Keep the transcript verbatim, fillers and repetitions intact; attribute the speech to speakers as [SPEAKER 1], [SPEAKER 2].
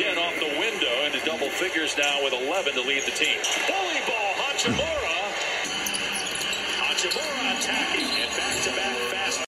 [SPEAKER 1] again off the window into double figures now with eleven to lead the team. Bully ball, Hachimura. Hachimura attacking and back-to-back fast.